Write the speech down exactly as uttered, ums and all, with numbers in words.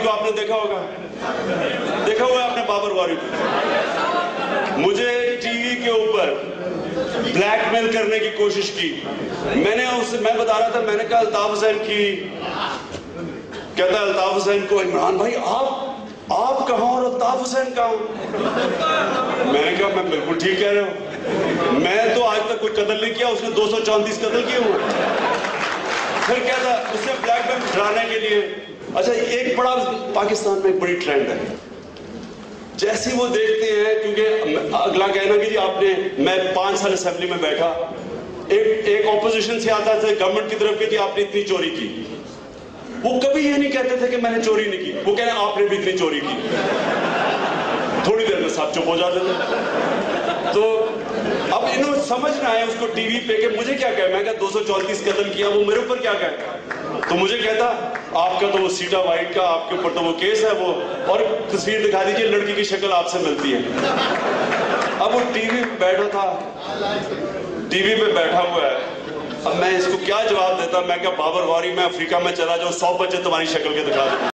को आपने देखा होगा, देखा हुआ है आपने बाबर वारी को। मुझे टीवी के ऊपर ब्लैकमेल करने की कोशिश की। मैंने उससे मैं बता रहा था, मैंने कहा अल्ताफ हुसैन की, कहता अल्ताफ हुसैन को, इमरान भाई आप आप कहाँ और अल्ताफ हुसैन कहाँ? मैंने कहा मैं बिल्कुल ठीक कह रहे हो, मैं तो आज तक कोई कत्ल नहीं किया, उसने दो सौ चौंतीस कत्ल किए हुए। फिर क्या था, उससे ब्लैकमेल डराने के लिए। अच्छा, एक बड़ा पाकिस्तान में एक बड़ी ट्रेंड है, जैसे वो देखते हैं, क्योंकि अगला कहना कि जी आपने, मैं पांच साल असेंबली में बैठा, एक एक ऑपोजिशन से आता था गवर्नमेंट की तरफ की थी आपने इतनी चोरी की, वो कभी ये नहीं कहते थे कि मैंने चोरी नहीं की, वो कहने आपने भी इतनी चोरी की। थोड़ी देर में सब चुप हो जाते थे। तो अब इन्होंने समझ ना आया उसको टीवी पे कि मुझे क्या कहे, मैं क्या दो सौ चौंतीस कत्ल किया, वो मेरे ऊपर क्या कहे। तो मुझे कहता आपका तो वो सीटा वाइट का, आपके ऊपर तो वो केस है वो, और तस्वीर दिखा दीजिए लड़की की शक्ल आपसे मिलती है। अब वो टीवी पे बैठा था, टीवी पे बैठा हुआ है, अब मैं इसको क्या जवाब देता, मैं क्या बाबर वारी में अफ्रीका में चला जाऊं, सौ बच्चे तुम्हारी शक्ल के दिखा दूं।